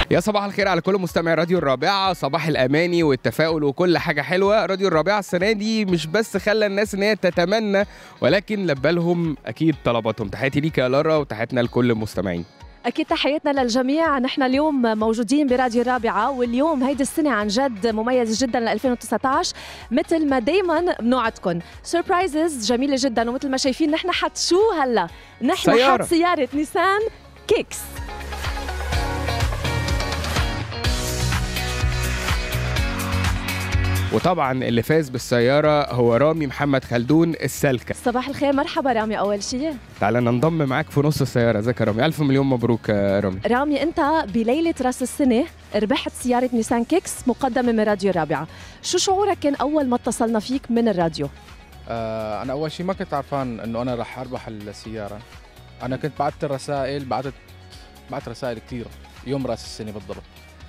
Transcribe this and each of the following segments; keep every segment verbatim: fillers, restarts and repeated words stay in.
يا صباح الخير على كل مستمعي راديو الرابعة، صباح الأماني والتفاؤل وكل حاجة حلوة. راديو الرابعة السنة دي مش بس خلى الناس إن هي تتمنى، ولكن لبى لهم أكيد طلباتهم. تحياتي ليك يا لارا وتحياتنا لكل المستمعين. أكيد تحياتنا للجميع. نحن اليوم موجودين براديو الرابعة، واليوم هيدي السنة عن جد مميز جدا ل ألفين وتسعة عشر. مثل ما دايما بنوعدكم سربرايزز جميلة جدا، ومثل ما شايفين نحن حت شو هلا نحن سيارة. حت سيارة نيسان كيكس. وطبعا اللي فاز بالسيارة هو رامي محمد خلدون السلكة. صباح الخير، مرحبا رامي. أول شيء تعالى ننضم معاك في نص السيارة. ازيك يا رامي؟ ألف مليون مبروك يا رامي. رامي، أنت بليلة راس السنة ربحت سيارة نيسان كيكس مقدمة من راديو الرابعة. شو شعورك كان أول ما اتصلنا فيك من الراديو؟ آه أنا أول شيء ما كنت عارفان إنه أنا رح أربح السيارة. أنا كنت بعت الرسائل، بعت بعت رسائل كثير يوم راس السنة بالضبط.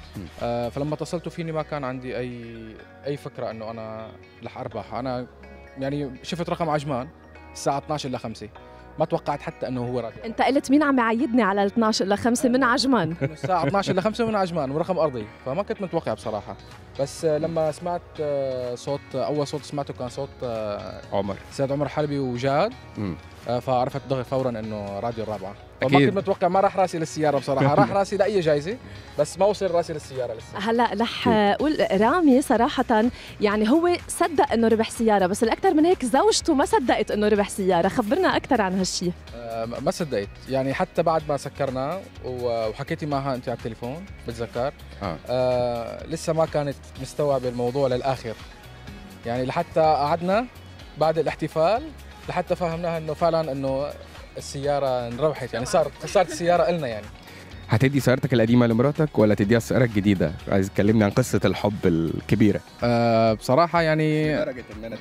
آه فلما اتصلتوا فيني ما كان عندي اي اي فكره انه انا رح اربح. انا يعني شفت رقم عجمان الساعه اثنعش إلا خمسة، ما توقعت حتى انه هو راديو. انت قلت مين عم يعيدني على اثنعش إلا خمسة من عجمان؟ الساعه اثنعش إلا خمسة من عجمان ورقم ارضي، فما كنت متوقع بصراحه. بس آه لما سمعت آه صوت، اول صوت سمعته كان صوت آه عمر سيد عمر حلبي وجاد، مم. آه فعرفت دغري فورا انه راديو الرابعه. أكيد. ما كنت متوقع، ما راح راسي للسياره بصراحه، راح راسي لاي جايزه، بس ما وصل راسي للسياره لسه. هلا رح اقول رامي صراحه يعني هو صدق انه ربح سياره، بس الاكثر من هيك زوجته ما صدقت انه ربح سياره. خبرنا اكثر عن هالشيء. آه ما صدقت يعني، حتى بعد ما سكرنا وحكيتي معها انت على التليفون بتذكر، آه. آه لسه ما كانت مستوعبه الموضوع للاخر يعني، لحتى قعدنا بعد الاحتفال لحتى فهمناها انه فعلا انه السياره انربحت، يعني صارت صارت السياره النا. يعني هتدي سيارتك القديمة لمراتك ولا تديها السيارة الجديدة؟ عايز تكلمني عن قصة الحب الكبيرة. آه بصراحه يعني لدرجة ان انا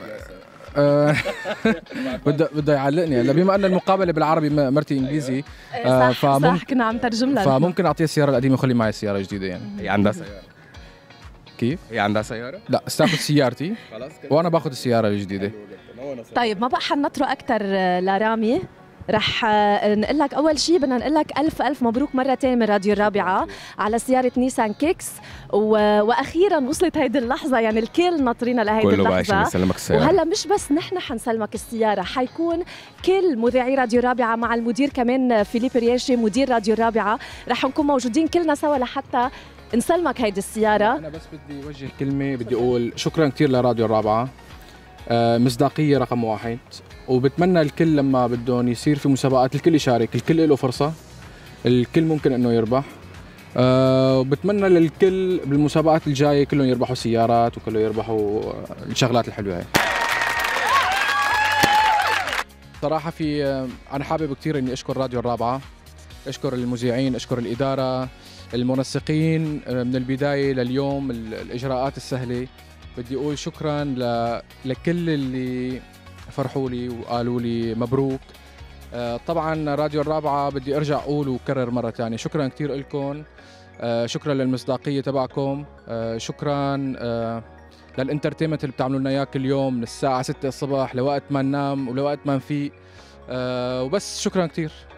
آه بده بده يعلقني هلا، بما ان المقابله بالعربي مرتي انجليزي. آه صح صح كنا عم ترجم لها. فممكن اعطيها السياره القديمه وخلي معي السياره الجديده. يعني هي عندها سيارة؟ كيف؟ هي عندها سيارة؟ لا، استاخذ سيارتي خلاص كده وانا باخذ السياره الجديده. طيب ما بقى حنطره اكثر لرامي، رح نقول لك اول شيء بدنا نقول لك الف الف مبروك مره ثانيه من راديو الرابعه على سياره نيسان كيكس. و... واخيرا وصلت هيدي اللحظه، يعني الكل ناطرينا لهيدي كله بقى عشان اللحظه. يسلمك السيارة. وهلا مش بس نحن حنسلمك السياره، حيكون كل مذيعي راديو الرابعه مع المدير كمان فيليب رياشي مدير راديو الرابعه، رح نكون موجودين كلنا سوا لحتى نسلمك هيدي السياره. انا بس بدي اوجه كلمه، بدي اقول شكرا كثير لراديو الرابعه. آه مصداقيه رقم واحد، وبتمنى الكل لما بدهم يصير في مسابقات الكل يشارك، الكل له فرصه، الكل ممكن انه يربح. أه وبتمنى للكل بالمسابقات الجايه كلهم يربحوا سيارات وكلهم يربحوا الشغلات الحلوه هاي. صراحه في انا حابب كثير اني اشكر راديو الرابعه، اشكر المذيعين، اشكر الاداره، المنسقين من البدايه لليوم، الاجراءات السهله. بدي اقول شكرا ل... لكل اللي فرحوا لي وقالوا لي مبروك. آه طبعا راديو الرابعه بدي ارجع اقول وكرر مره ثانيه شكرا كثير لكم. آه شكرا للمصداقيه تبعكم. آه شكرا آه للانترتينمنت اللي بتعملوا لنا اياه كل يوم من الساعه ستة الصبح لوقت ما ننام ولوقت ما نفيق. آه وبس شكرا كثير.